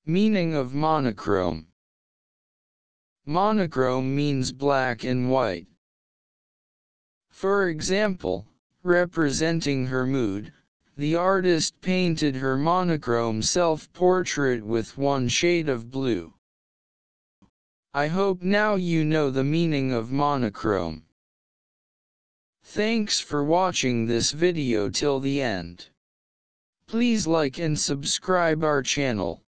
Meaning of monochrome. Monochrome means black and white. For example, representing her mood, the artist painted her monochrome self-portrait with one shade of blue. I hope now you know the meaning of monochrome. Thanks for watching this video till the end. Please like and subscribe our channel.